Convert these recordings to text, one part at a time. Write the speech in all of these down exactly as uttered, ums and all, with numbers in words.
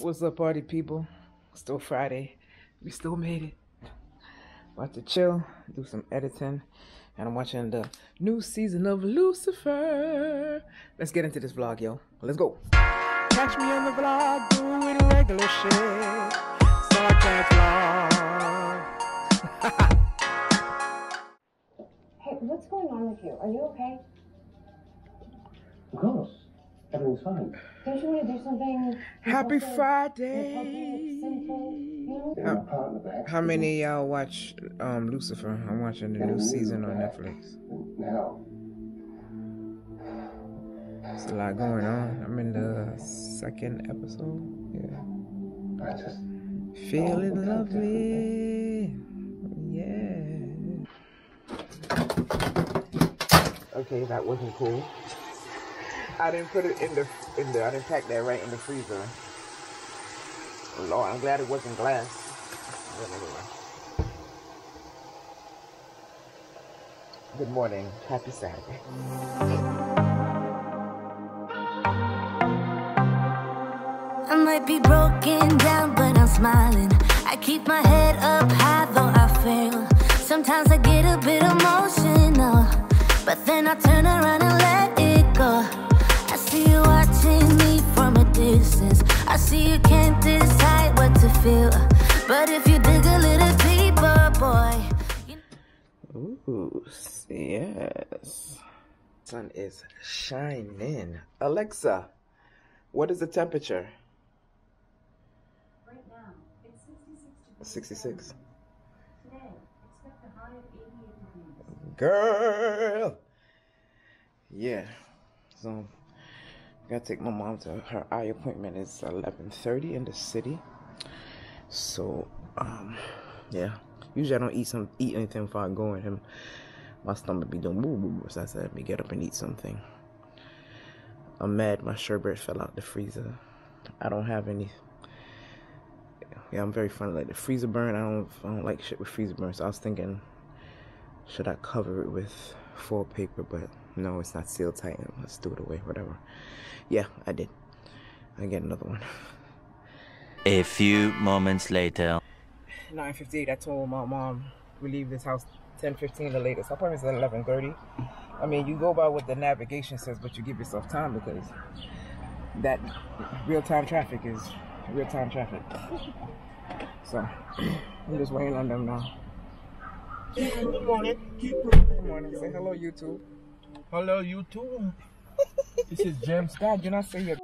What's up, party people? Still Friday. We still made it. About to chill, do some editing, and I'm watching the new season of Lucifer. Let's get into this vlog, yo. Let's go. Catch me on the vlog doing regular shit. SARKAZZ vlog. Hey, what's going on with you? Are you okay? Of course. Everything's fine. Don't you want to do something? Happy Friday. Simple, you know? Yeah, my partner back. How many of y'all watch um, Lucifer? I'm watching the new season on Netflix. Now. There's a lot going on. I'm in the second episode. Yeah. I just Feeling lovely. Yeah. Okay, that wasn't cool. I didn't put it in the in the I didn't pack that right in the freezer. Lord, I'm glad it wasn't glass. But anyway. Good morning. Happy Saturday. I might be broken down, but I'm smiling. I keep my head up high, though I fail. Sometimes I get a bit emotional, but then I turn around and let it go. I see you watching me from a distance. I see you can't decide what to feel, but if you dig a little deeper, boy. Ooh, yes. Sun is shining. Alexa, what is the temperature? Right now, it's sixty-six. sixty-six. Today, expect a high of eighty-eight degrees. Girl. Yeah. So, I gotta take my mom to her eye appointment. It's eleven thirty in the city. So, um, yeah. Usually I don't eat some eat anything before I go in him. My stomach be doing boo boo. So I said, let me get up and eat something. I'm mad my sherbet fell out the freezer. I don't have any. Yeah, I'm very funny. Like the freezer burn, I don't, I don't like shit with freezer burn. So I was thinking, should I cover it with foil paper? But no, it's not sealed tight. Let's do it away, whatever. Yeah, I did. I get another one. A few moments later. nine fifty-eight, I told my mom we leave this house ten fifteen the latest. Our appointment's at eleven thirty. I mean, you go by what the navigation says, but you give yourself time because that real-time traffic is real-time traffic. So, I'm just waiting on them now. Good morning. Good morning. Say hello, YouTube. Hello, YouTube. This is James. God, do not say your...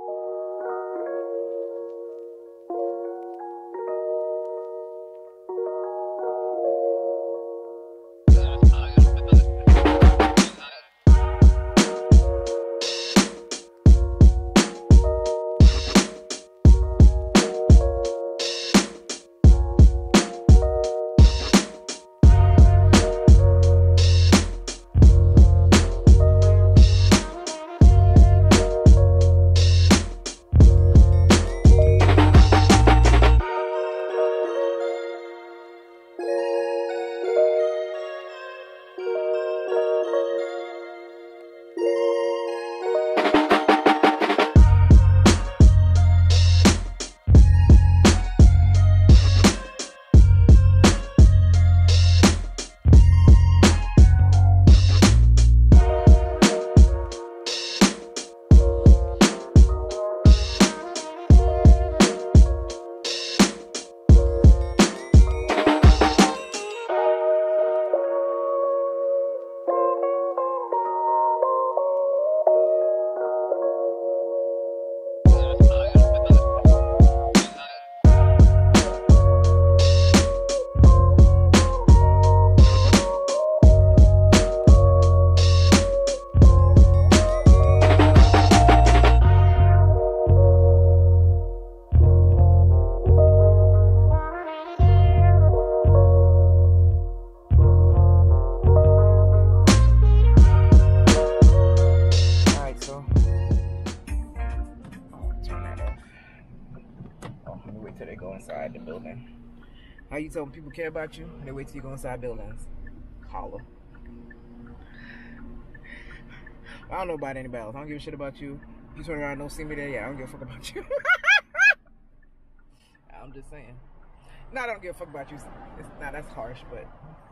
Till they go inside the building. How you telling people care about you? They wait till you go inside buildings. Holla. I don't know about anybody else. I don't give a shit about you. You turn around and don't see me there, yeah, I don't give a fuck about you. just saying. No, I don't give a fuck about you. It's not, that's harsh, but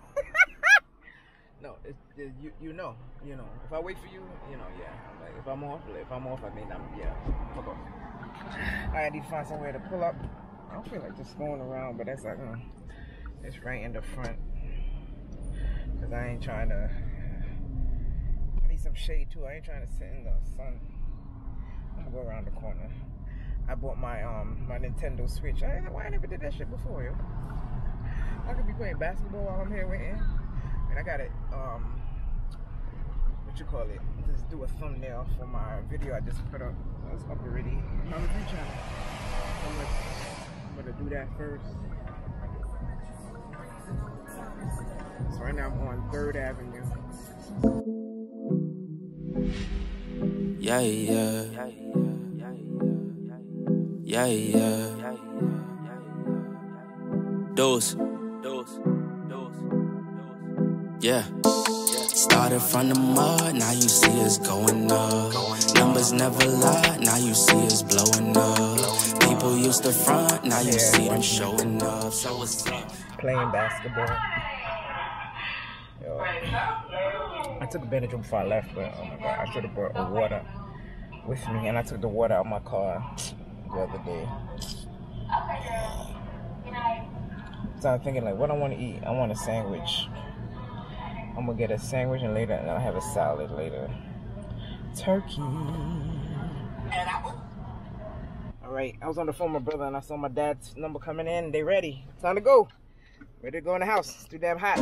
no, it's, it, you you know, you know. If I wait for you, you know, yeah. Like if I'm off, if I'm off, I mean, I'm yeah. Fuck off. I need to find somewhere to pull up. I don't feel like just going around, but that's like, uh, it's right in the front. Cause I ain't trying to. I need some shade too. I ain't trying to sit in the sun. I'm gonna go around the corner. I bought my um my Nintendo Switch. I why I never did that shit before, yo. I could be playing basketball while I'm here waiting. And I got it, um, what you call it? Just do a thumbnail for my video I just put up. It's up already. On the free channel. I'm gonna, I'm gonna do that first. So right now I'm on Third Avenue. Yeah, yeah. Yeah, yeah. Dose. Dose. Yeah. Started from the mud, now you see us going up. Numbers never lie, now you see us blowing up. People used to front, now you see them showing up. So what's up? Playing basketball. Yo. I took a Benadryl before I left, but oh my god, I should have brought a water with me, and I took the water out of my car the other day. So I'm thinking like, what I want to eat? I want a sandwich. I'm gonna get a sandwich and later, and I'll have a salad later. Turkey. All right, I was on the phone with my brother and I saw my dad's number coming in. They ready? Time to go. Ready to go in the house. It's too damn hot.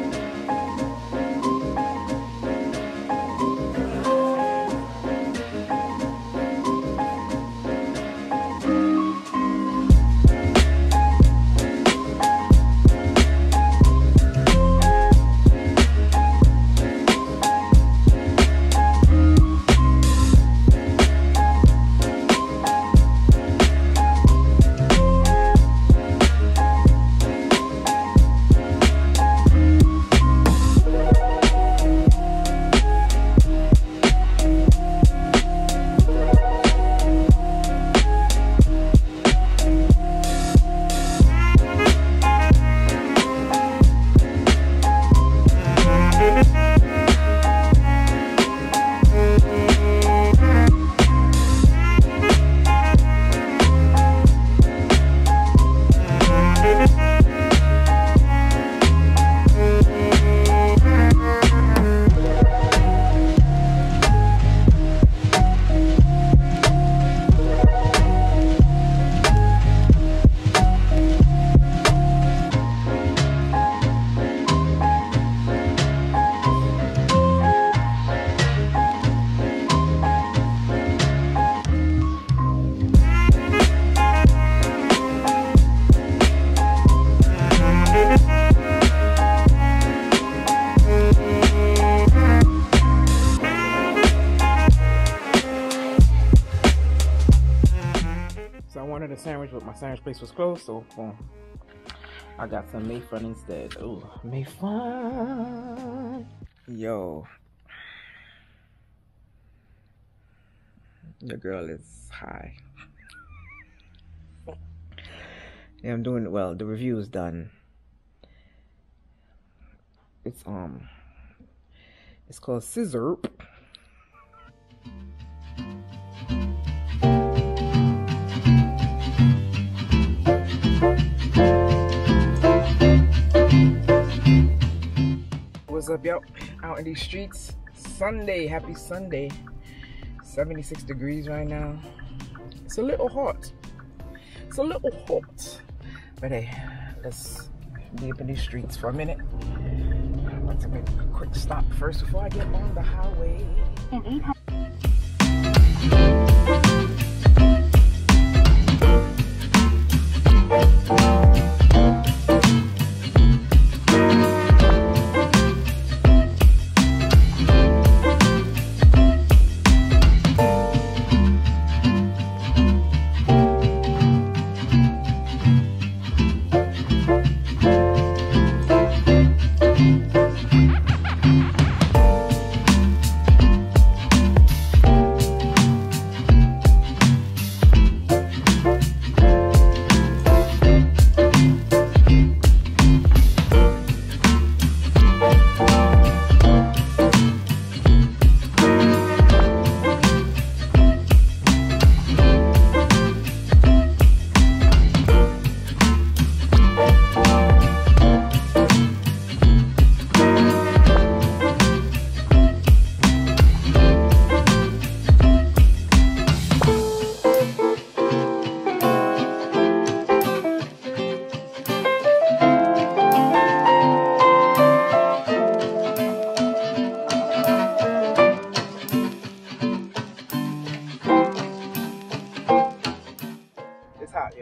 A sandwich, but my sandwich place was closed, so boom, I got some Mayfun instead. Oh, Mayfun. Yo, the girl is high. Yeah, I'm doing well. The review is done. It's um, it's called Scissor. What's up, yo? Out in these streets. Sunday, happy Sunday. seventy-six degrees right now. It's a little hot. It's a little hot. But hey, let's be up in these streets for a minute. I'm about to make a quick stop first before I get on the highway.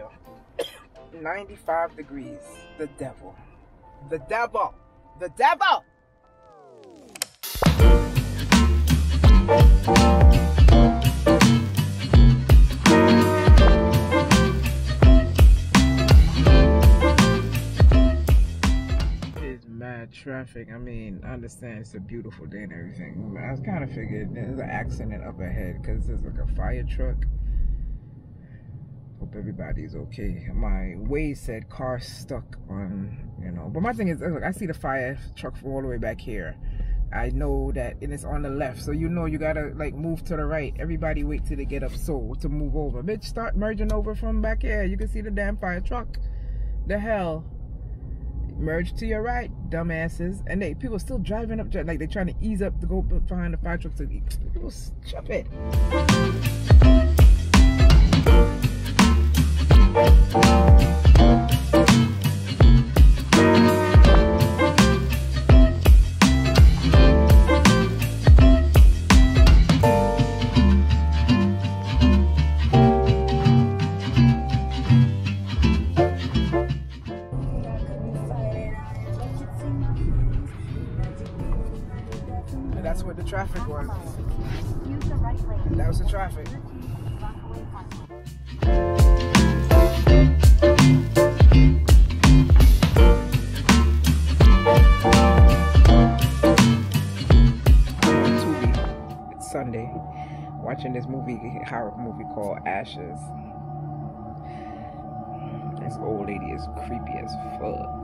y'all. ninety-five degrees. The devil. The devil. The devil! It's mad traffic. I mean, I understand it's a beautiful day and everything. I was kind of figured there's an accident up ahead because there's like a fire truck. Hope everybody's okay. My Waze said car stuck on, you know. But my thing is, look, I see the fire truck all the way back here. I know that and it's on the left, so you know you gotta like move to the right. Everybody wait till they get up so to move over. Bitch, start merging over from back here. You can see the damn fire truck. The hell. Merge to your right, dumbasses. And they people still driving up, like they're trying to ease up to go behind the fire truck. To people stupid. That's what the traffic was. That was the traffic. It's Sunday. Watching this movie, horror movie called Ashes. This old lady is creepy as fuck.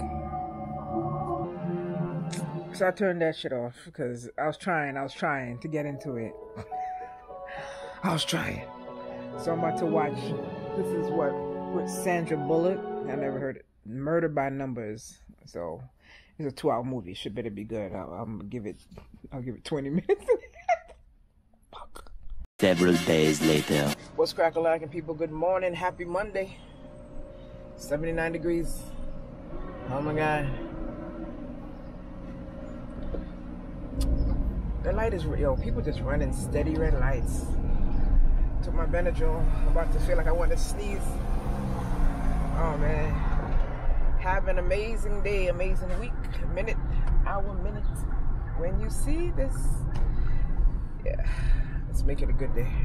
So I turned that shit off because I was trying, I was trying to get into it. I was trying. So I'm about to watch, this is what, with Sandra Bullock. I never heard it. Murder by Numbers. So it's a two hour movie. Should better be good. I'll, I'm gonna give it, I'll give it twenty minutes. Fuck. Several days later. What's crack-a-lackin' people? Good morning. Happy Monday. seventy-nine degrees. Oh my God. The light is, yo, people just running steady red lights. Took my Benadryl. I'm about to feel like I want to sneeze. Oh man. Have an amazing day, amazing week, minute, hour, minute. When you see this, yeah, let's make it a good day.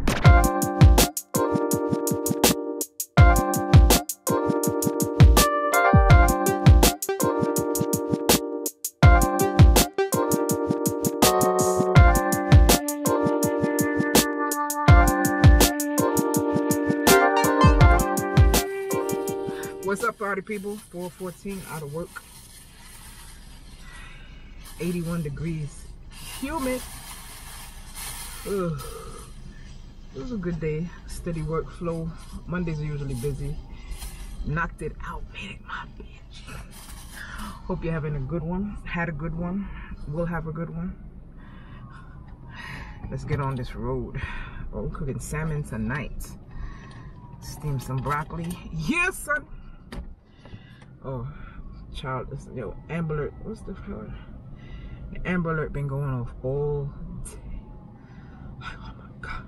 What's up, party people? four fourteen, out of work. eighty-one degrees. Humid. Ugh. It was a good day. Steady workflow. Mondays are usually busy. Knocked it out. Made it my bitch. Hope you're having a good one. Had a good one. Will have a good one. Let's get on this road. Oh, we're cooking salmon tonight. Steam some broccoli. Yes, son. Oh, child, listen, yo, Amber Alert, what's the word? The Amber Alert been going off all day. Oh my God.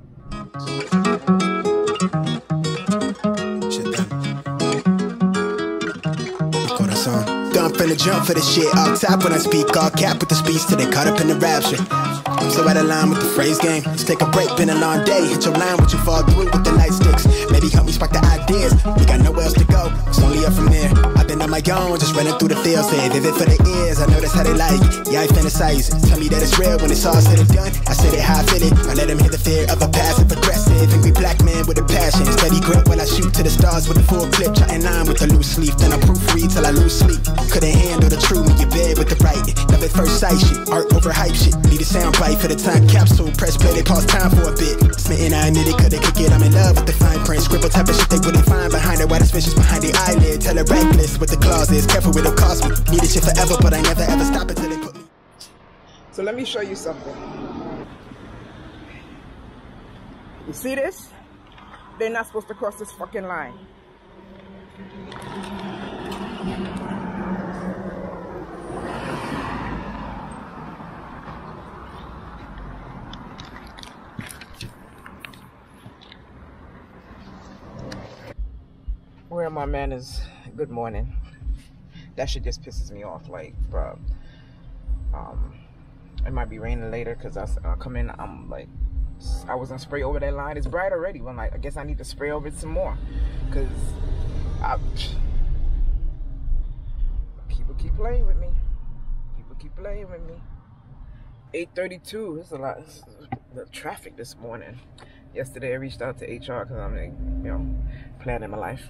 Dump in the jump for the shit, all top when I speak, all cap with the speech till they caught up in the rapture. I'm so out of line with the phrase game. Let's take a break, been a long day. Hit your line, what you fall through with the light sticks. Maybe help me spark the ideas. We got nowhere else to go, it's only up from there. I've been on my own, just running through the field. Say vivid for the ears, I know that's how they like it. Yeah, I fantasize it. Tell me that it's real when it's all said and done. I said it how I feel it. I let them hear the fear of a passive aggressive angry black man with a passion. Steady grip while I shoot to the stars with a full clip. Trying line with a loose leaf, then I proofread till I lose sleep. Couldn't handle the truth when you bed with the right. Love at first sight shit, art over hype shit. Need a sound bite for the time capsule. Press play, they pause time for a bit. Smitten, I admit it, couldn't kick it. I'm in love with the fine print. Scribble type of shit they wouldn't find behind it. Why the suspicious behind the eyelid. Tell it reckless with the clauses. Careful with the cost me. Need this shit forever, but I never ever stop until they put me. So let me show you something. You see this? They're not supposed to cross this fucking line. Where my man is, good morning. That shit just pisses me off. Like, bro, um, it might be raining later because I, I come in, I'm like, I was gonna spray over that line. It's bright already. Well, I'm like, I guess I need to spray over it some more because I, people keep playing with me. People keep playing with me. eight thirty-two, it's a lot. It's, the traffic this morning. Yesterday I reached out to H R because I'm like, you know, planning my life.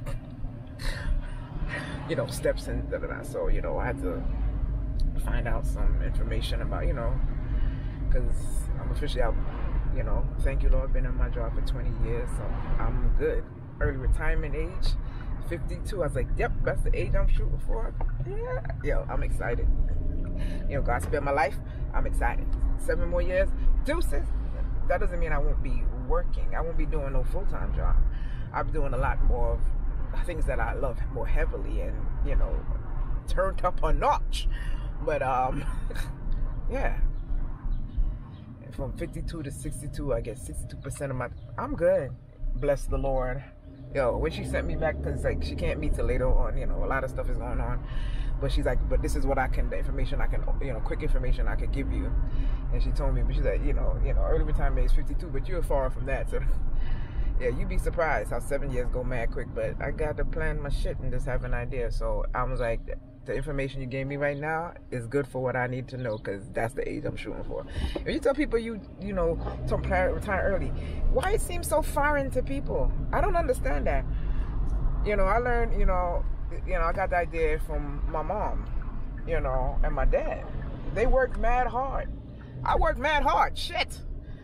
You know, steps and da da da. So, you know, I had to find out some information about, you know, because I'm officially out, you know, thank you, Lord, been in my job for twenty years, so I'm good. Early retirement age, fifty-two. I was like, yep, that's the age I'm shooting for. Yeah, yo, I'm excited. You know, God spent my life, I'm excited. Seven more years, deuces. That doesn't mean I won't be working. I won't be doing no full-time job. I'll be doing a lot more of things that I love more heavily and, you know, turned up a notch. But, um, yeah. And from fifty-two to sixty-two, I get sixty-two percent of my, I'm good. Bless the Lord. Yo, when she sent me back, because, like, she can't meet till later on, you know, a lot of stuff is going on. But she's like, but this is what I can, the information I can, you know, quick information I could give you. And she told me, but she's like, you know, you know, early retirement age fifty-two, but you're far from that. So, yeah, you'd be surprised how seven years go mad quick. But I got to plan my shit and just have an idea. So I was like, the information you gave me right now is good for what I need to know, because that's the age I'm shooting for. If you tell people you, you know, to retire early, why it seems so foreign to people? I don't understand that. You know, I learned, you know, you know, I got the idea from my mom, you know, and my dad. They worked mad hard. I worked mad hard. Shit.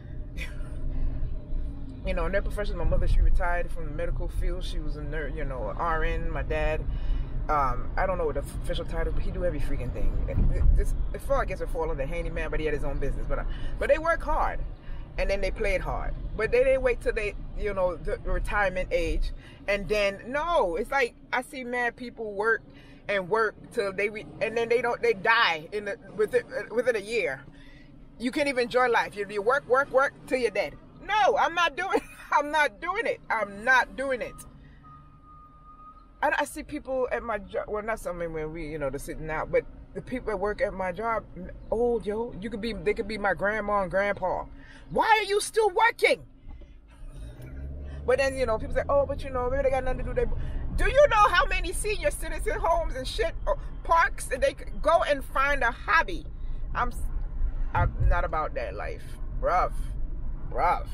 You know, in their profession, my mother, she retired from the medical field. She was a nurse, you know, R N. My dad, um, I don't know what the official title, but he do every freaking thing. This, before I guess it fall under handyman, but he had his own business. But, uh, but they work hard, and then they played hard. But they didn't wait till they, you know, the retirement age, and then no, it's like I see mad people work and work till they, re and then they don't, they die in the, within within a year. You can't even enjoy life. You, you work, work, work till you're dead. No, I'm not doing. I'm not doing it. I'm not doing it. I, I see people at my job. Well, not something when we, you know, they're sitting out, but the people that work at my job, old yo, you could be. They could be my grandma and grandpa. Why are you still working? But then, you know, people say, oh, but you know, maybe they got nothing to do. They, do you know how many senior citizen homes and shit, or parks, and they could go and find a hobby? I'm, I'm not about that life, bruv, bruv.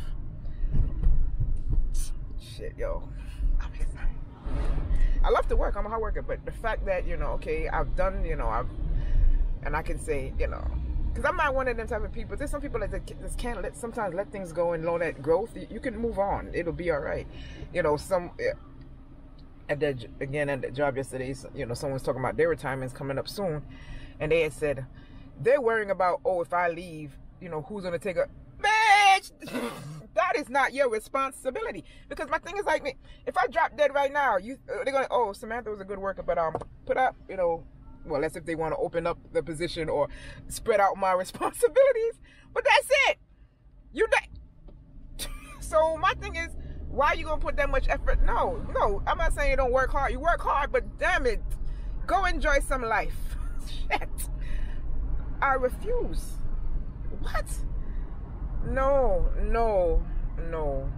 Shit, yo, I'm excited. I love to work. I'm a hard worker, but the fact that, you know, okay, I've done, you know, I've, and I can say, you know, because I'm not one of them type of people. There's some people that just can't let, sometimes let things go and know that growth, you can move on. It'll be all right. You know, some, at the, again, at the job yesterday, you know, someone's talking about their retirement's coming up soon. And they had said, they're worrying about, oh, if I leave, you know, who's going to take a, bitch, that is not your responsibility. Because my thing is like, if I drop dead right now, you, they're going to, oh, Samantha was a good worker, but um, put up, you know, well, that's if they want to open up the position or spread out my responsibilities. But that's it. You So my thing is, why are you going to put that much effort? No, no, I'm not saying you don't work hard. You work hard, but damn it, go enjoy some life. Shit. I refuse. What? No, no, no.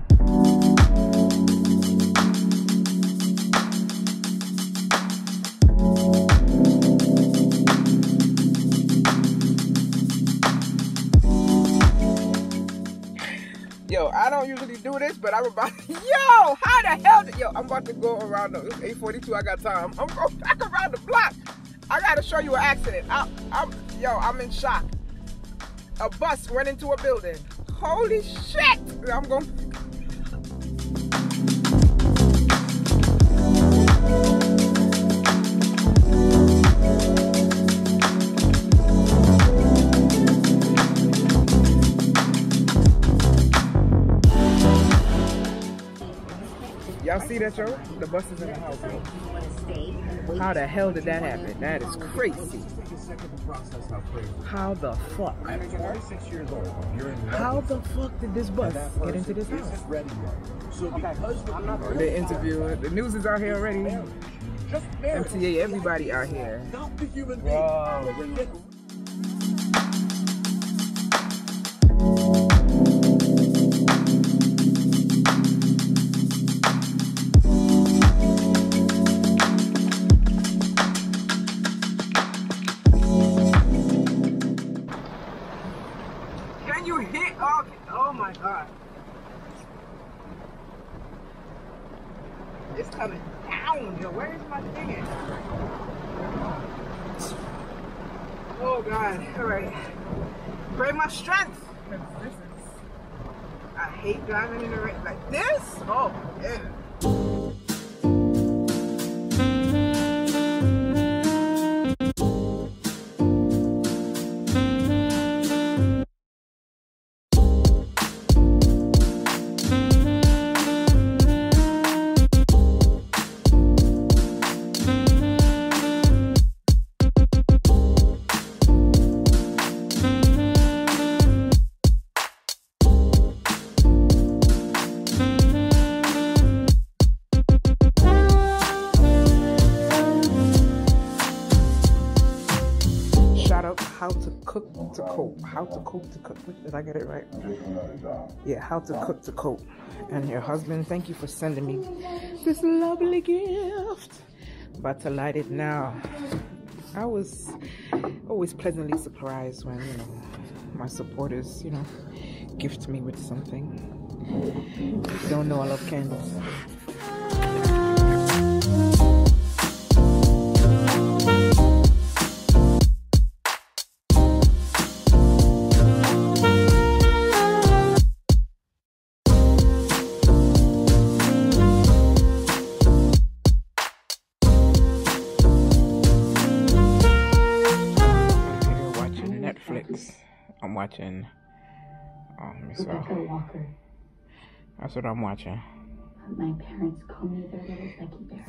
Yo, I don't usually do this, but I'm about to, yo, how the hell did, yo, I'm about to go around the, it's eight forty-two, I got time. I'm going back around the block. I gotta show you an accident. I, I'm, yo, I'm in shock. A bus went into a building. Holy shit! I'm going. Y'all see that, Joe? The bus is in the house. How the hell did that happen? That is crazy. How the fuck? How the fuck did this bus get into this house? Okay. The interview, the news is out here already. M T A, everybody out here. Bro. Can you hit? Oh, oh my God. It's coming down, yo. Where is my thing at? Oh God. All right. Pray my strength. This is, I hate driving in the rain like this. Oh yeah. How to cook to cope. How to cope to cook. Did I get it right? Yeah, how to cook to cope. And your husband, thank you for sending me this lovely gift. About to light it now. I was always pleasantly surprised when, you know, my supporters, you know, gift me with something. If you don't know, I love candles. I'm watching. Oh, let me see. Walker. That's what I'm watching. My parents call me their little Becky Bear.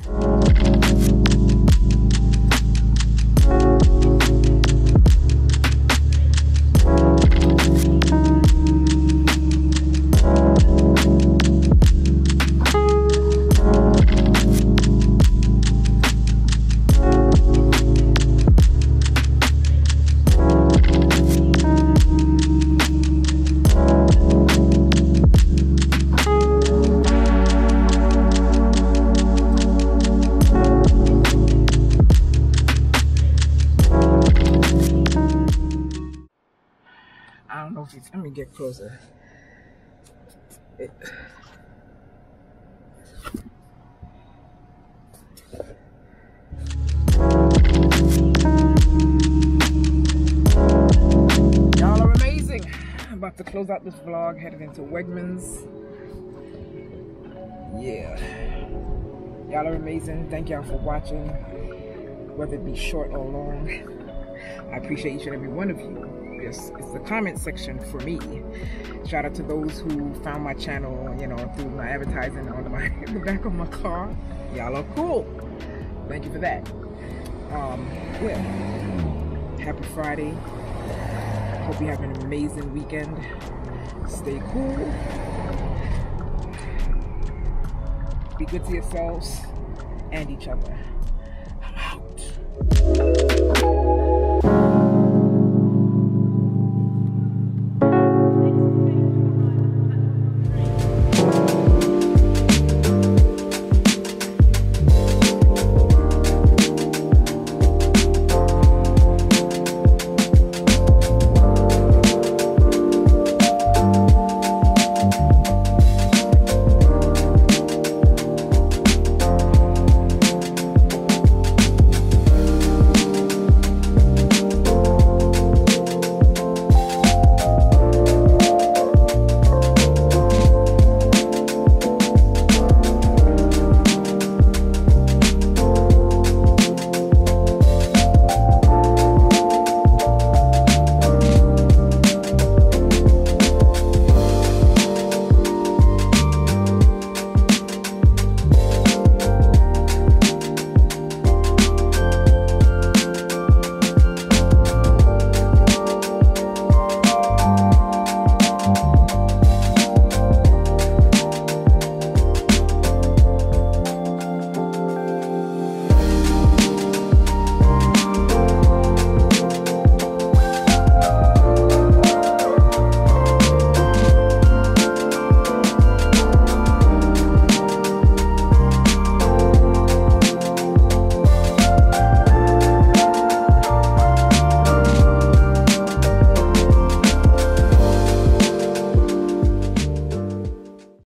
I don't know if you, let me get closer. It, y'all are amazing. I'm about to close out this vlog, headed into Wegmans. Yeah. Y'all are amazing. Thank y'all for watching, whether it be short or long. I appreciate each and every one of you. It's, it's the comment section for me. Shout out to those who found my channel, you know, through my advertising on my the back of my car. Y'all are cool. Thank you for that. Um, yeah. Happy Friday. Hope you have an amazing weekend. Stay cool. Be good to yourselves and each other. I'm out.